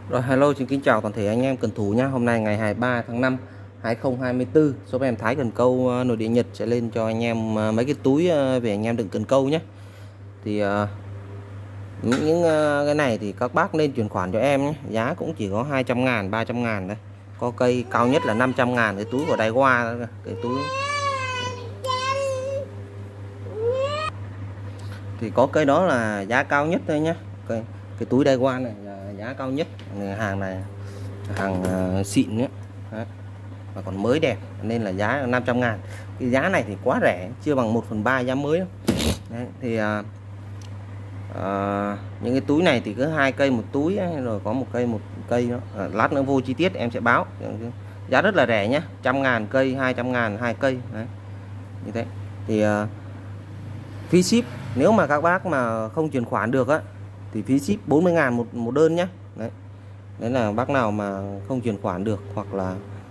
Rồi, hello, xin kính chào toàn thể anh em cần thủ nhá. Hôm nay ngày 23 tháng 5 2024, shop em Thái Cần Câu nội địa Nhật sẽ lên cho anh em mấy cái túi về anh em đựng cần câu nhé. Thì những cái này thì các bác nên chuyển khoản cho em nhé. Giá cũng chỉ có 200.000, 300.000 đấy. Có cây cao nhất là 500.000, cái túi của Daiwa, cái túi thì có cây đó là giá cao nhất thôi nhé. Cái túi Daiwa này là giá cao nhất. Hàng này hàng xịn nhé. Đấy. Và còn mới đẹp nên là giá 500.000. Cái giá này thì quá rẻ, chưa bằng 1/3 giá mới đâu. Đấy, thì những cái túi này thì cứ 2 cây một túi ấy, rồi có một cây đó. Lát nữa vô chi tiết em sẽ báo. Giá rất là rẻ nhé, 100.000 cây, 200.000 2 cây. Đấy. Như thế thì phí ship nếu mà các bác mà không chuyển khoản được á thì phí ship 40.000 một đơn nhé. Đấy là bác nào mà không chuyển khoản được hoặc là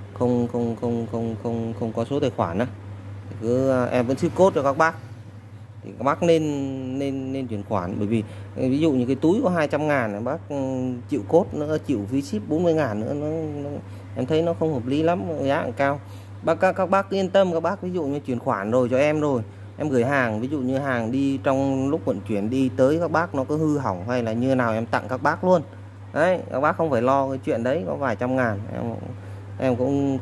không có số tài khoản á, cứ em vẫn ship code cho các bác thì các bác nên chuyển khoản, bởi vì ví dụ như cái túi có 200.000 bác chịu code nữa, chịu phí ship 40.000 nữa, em thấy nó không hợp lý lắm, giá cao. Các bác yên tâm, các bác ví dụ như chuyển khoản rồi cho em rồi, em gửi hàng, ví dụ như hàng đi trong lúc vận chuyển đi tới các bác nó có hư hỏng hay là như nào em tặng các bác luôn. Đấy, các bác không phải lo cái chuyện đấy, có vài trăm ngàn em cũng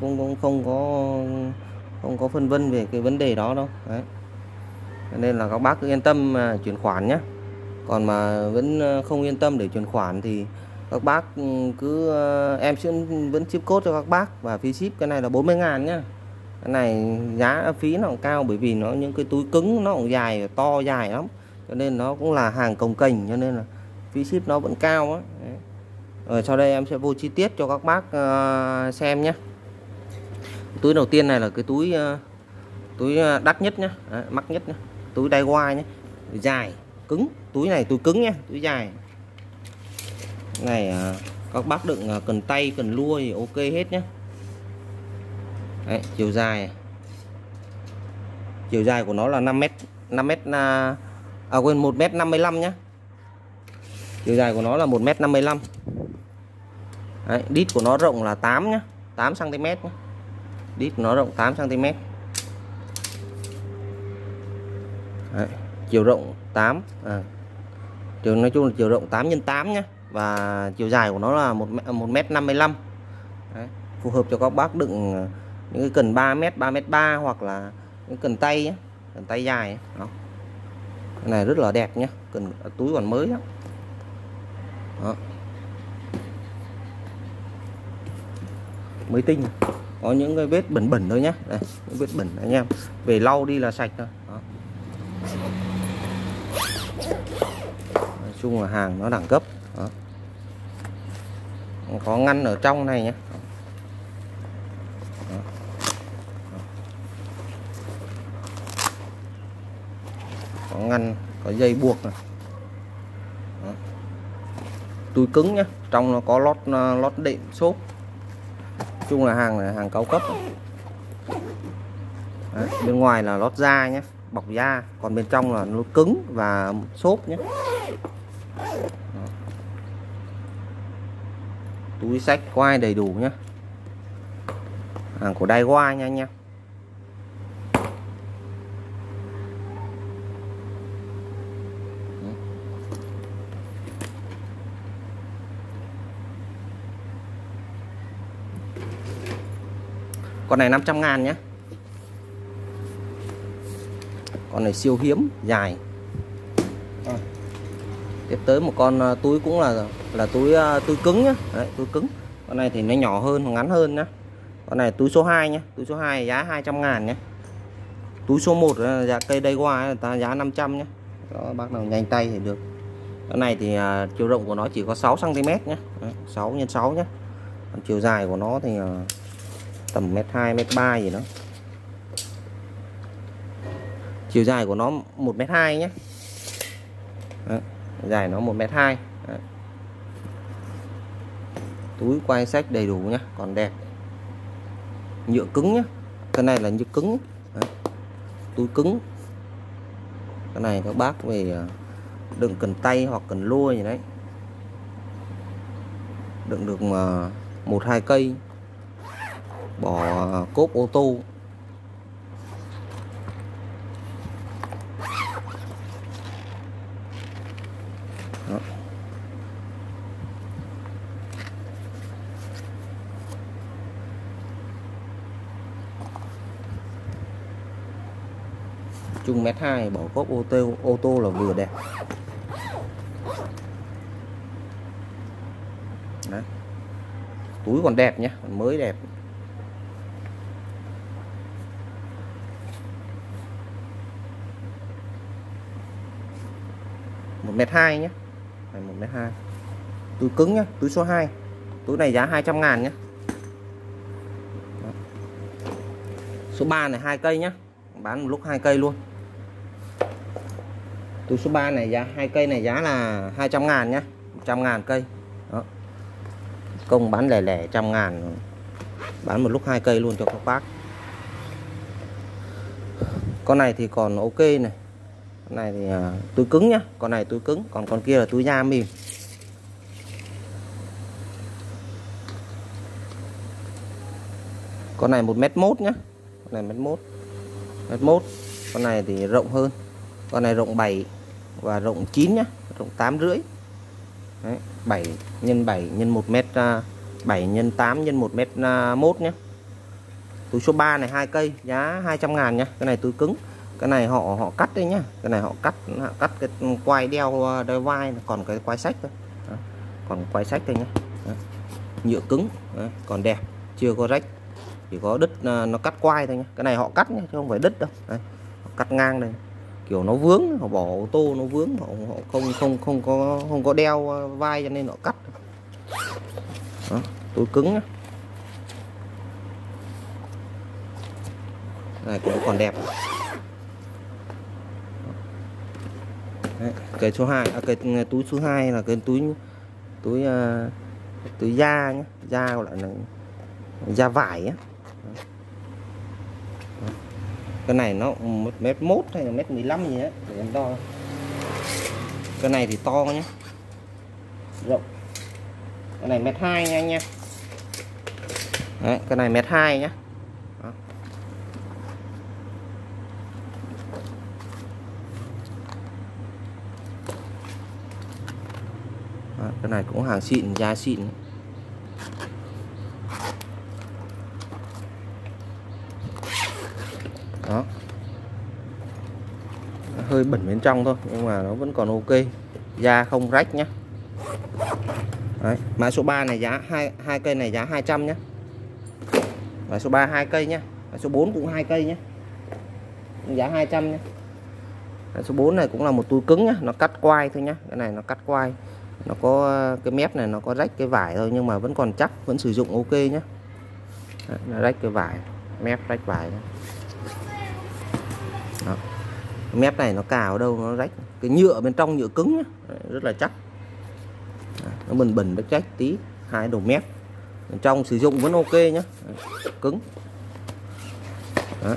không có phân vân về cái vấn đề đó đâu. Đấy, nên là các bác cứ yên tâm chuyển khoản nhé. Còn mà vẫn không yên tâm để chuyển khoản thì các bác cứ em sẽ vẫn ship code cho các bác, và phí ship cái này là 40.000 nhá. Cái này giá phí nó cũng cao, bởi vì nó những cái túi cứng nó cũng dài, to dài lắm, cho nên nó cũng là hàng cồng kềnh, cho nên là phí ship nó vẫn cao á. Rồi sau đây em sẽ vô chi tiết cho các bác xem nhé. Túi đầu tiên này là cái túi đắt nhất nhá, mắc nhất nhá. Túi Daiwa nhé, dài cứng, túi này túi cứng nhé, túi dài này các bác đựng cần tay cần lua thì ok hết nhé. Đấy, chiều dài của nó là 5m 1m55 nhé. Chiều dài của nó là 1m55. Đấy, đít của nó rộng là 8 nhé, 8 cm nhé. Đít của nó rộng 8 cm. Đấy, chiều rộng 8 nói chung là chiều rộng 8 x 8 nhé, và chiều dài của nó là 1m55. Đấy, phù hợp cho các bác đựng những cái cần 3m 3m3 hoặc là những cần tay ấy, cần tay dài ấy. Đó. Cái này rất là đẹp nhé, cần túi còn mới đó. Đó. Mới tinh, có những cái vết bẩn bẩn thôi nhé. Đây, những vết bẩn anh em về lau đi là sạch thôi. Đó. Nói chung là hàng nó đẳng cấp. Đó. Có ngăn ở trong này nhé. Đó. Có ngăn, có dây buộc này. Đó. Túi cứng nhé, trong nó có lót đệm xốp. Nói chung là hàng này hàng cao cấp. Đấy, bên ngoài là lót da nhé, bọc da, còn bên trong là nó cứng và xốp nhé. Đó. Túi xách quai đầy đủ nhé, hàng của Daiwa nha anh em. Con này 500.000 nhé. Con này siêu hiếm, dài. Tiếp tới một con túi cũng là túi cứng nhá. Đấy, túi cứng. Con này thì nó nhỏ hơn, ngắn hơn nhá. Con này túi số 2 nhá, túi số 2 giá 200.000 nhé. Túi số 1 là giá cây Daiwa người ta giá 500 nhé. Đó, bác nào nhanh tay thì được. Con này thì chiều rộng của nó chỉ có 6 cm nhé. Đấy, 6 x 6 nhé. Còn chiều dài của nó thì tầm 1m2 1m3 gì đó. Chiều dài của nó 1m2 nhé. Đấy, dài nó 1m2. Đấy. Túi quai xách đầy đủ nhé, còn đẹp. Nhựa cứng nhé, cái này là nhựa cứng. Đấy. Túi cứng. Cái này các bác về đựng cần tay hoặc cần lua gì đấy. đựng được 1-2 cây, bỏ cốp ô tô. Đó. Chung 1m2, bỏ cốp ô tô là vừa đẹp. Đấy. Túi còn đẹp nhé, còn mới đẹp. Một mét 2 nhé, 1m2. Túi cứng nhé, túi số 2. Túi này giá 200.000 nhé. Đó. Số 3 này 2 cây nhé, bán một lúc 2 cây luôn. Túi số 3 này giá 2 cây này giá là 200.000 nhé, 100.000 cây. Đó. Công bán lẻ lẻ 100.000, bán một lúc 2 cây luôn cho các bác. Con này thì còn ok này. Con này thì túi cứng nhá, con này túi cứng, còn con kia là túi da mềm. Con này 1m1 nhá, con này 1m1. Con này thì rộng hơn, con này rộng 7 và rộng 9 nhá, rộng 8,5. Đấy, 7 x 7 x 1m, 7 x 8 x 1m1 nhé. Túi số 3 này 2 cây giá 200.000 nhá. Cái này túi cứng, cái này họ cắt đấy nhá, cái này họ cắt cái quai đeo vai, còn cái quai sách thôi. Đó. Còn quai sách thôi nhá. Đó. Nhựa cứng. Đó. Còn đẹp, chưa có rách, chỉ có đứt, nó cắt quai thôi nhá. Cái này họ cắt nhá, chứ không phải đứt đâu. Đấy. Họ cắt ngang đây, kiểu nó vướng, họ bỏ ô tô nó vướng, họ không có đeo vai cho nên họ cắt. Đó. Túi cứng nhá. Này cũng còn đẹp. Đấy, cái số 2, cái túi số 2 là cái túi da nhé, da gọi là da vải á. Cái này nó 1m1 hay là 1m15 gì á để em đo. Cái này thì to nhé, rộng. Cái này 1m2 nha anh nha. Đấy, cái này 1m2 nhá. Đó. Đó, cái này cũng hàng xịn, da xịn. Đó. Hơi bẩn bên trong thôi nhưng mà nó vẫn còn ok, da không rách nhá. Đấy, mã số 3 này giá hai cây này giá 200 nhé. Mã số 3 2 cây nhé. Mã số 4 cũng 2 cây nhé, giá 200 nhé. Mã số 4 này cũng là một túi cứng nhá, nó cắt quai thôi nhá. Cái này nó cắt quai, nó có cái mép này nó có rách cái vải thôi nhưng mà vẫn còn chắc, vẫn sử dụng ok nhé. Đấy, nó rách cái vải, mép rách vải đó. Đó. Cái mép này nó cào ở đâu nó rách, cái nhựa bên trong nhựa cứng nhá. Đấy, rất là chắc. Đấy, nó bẩn nó rách tí, hai đầu mép bên trong sử dụng vẫn ok nhá. Đấy, cứng. Đó.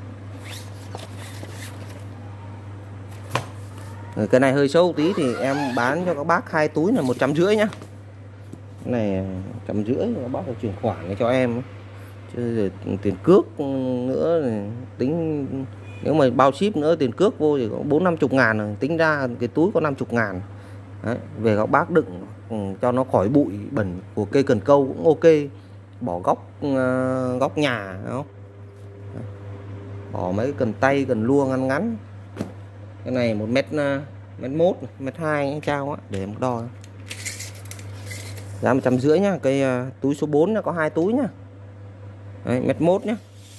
Rồi, cái này hơi sâu tí thì em bán cho các bác 2 túi là 150 nhá. Cái này 150 các bác phải chuyển khoản cho em, chứ rồi tiền cước nữa thì tính, nếu mà bao ship nữa tiền cước vô thì có 40-50 ngàn rồi, tính ra cái túi có 50 ngàn. Đấy, về các bác đựng cho nó khỏi bụi bẩn của cây cần câu cũng ok, bỏ góc nhà đúng không? Đấy. Bỏ mấy cần tay cần lua ngắn ngắn. Cái này 1m1, 1m2 trao á, để em đo. Giá 150 nhá. Cây túi số 4 có 2 túi nhá. Đấy, 1m1 nhá.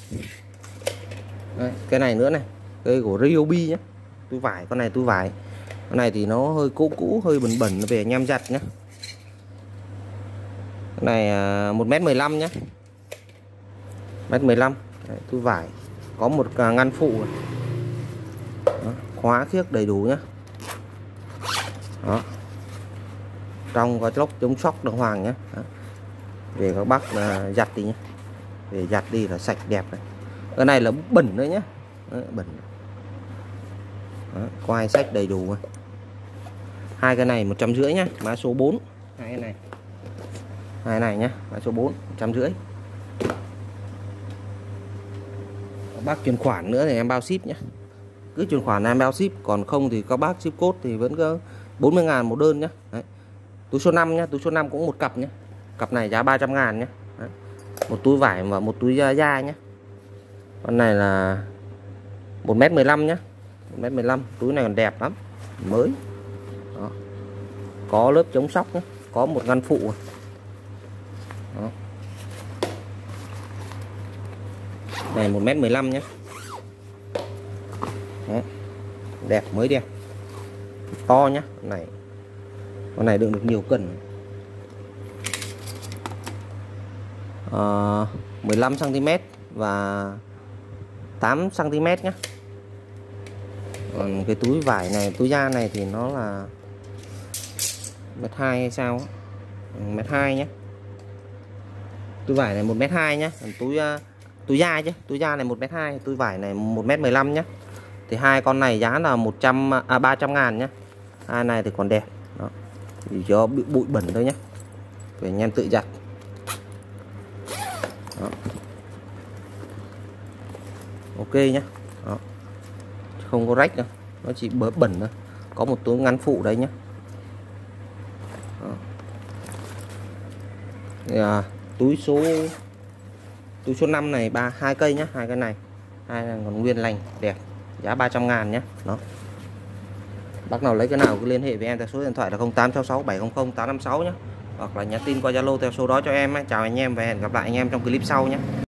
Đấy, cái này nữa này, cây của Ryobi nhá. Túi vải, con này túi vải. Con này thì nó hơi cũ, hơi bẩn về anh em giặt nhá. Cái này 1m15 nhá. 1m15. Đấy, túi vải. Có một ngăn phụ. Đó, khóa khiếc đầy đủ nhá. Đó. Trong có lốc chống sóc đàng hoàng nhá. Đó. Về các bác giặt đi nhá. Về giặt đi là sạch đẹp này. Cái này là bẩn đấy nhá. Đó, bẩn. Đó, quai sách đầy đủ. Hai cái này 150 nhá, mã số 4. Hai cái này. Hai này nhé, mã số 4 150. Các bác chuyển khoản nữa thì em bao ship nhé. Cứ chuyển khoản em bao ship, còn không thì các bác ship code thì vẫn có 40.000 một đơn nhé. Đấy. Túi số 5 nhé, túi số 5 cũng một cặp nhé. Cặp này giá 300.000 nhé. Đấy. Một túi vải và một túi da nhé. Con này là 1m15 nhé. 1m15, túi này còn đẹp lắm, mới. Đó. Có lớp chống sóc nhé, có một ngăn phụ. Đó. Này 1m15 nhé. Đó. Đẹp, mới đẹp, to nhá. Con này đựng được nhiều cân. 15 cm và 8 cm nhé. Còn cái túi vải này, túi da này thì nó là 1m2 hay sao? 1m2 nhé. Túi vải này 1m2 nhé. Còn túi da chứ, túi da này 1m2, túi vải này 1m15 nhé. Thì hai con này giá là 300.000 nhé. Hai này thì còn đẹp. Đó. Chỉ cho bị bụi bẩn thôi nhé, phải anh em tự giặt. Đó. Ok nhé. Đó. Không có rách đâu, nó chỉ bẩn thôi. Có một túi ngắn phụ đấy nhé. Túi số 5 này 2 cây nhé. Hai cái này, hai này còn nguyên lành đẹp, giá 300.000 nhé. Đó. Bác nào lấy cái nào cứ liên hệ với em theo số điện thoại là 0866 700 856 nhé, hoặc là nhắn tin qua Zalo theo số đó cho em. Chào anh em và hẹn gặp lại anh em trong clip sau nhé.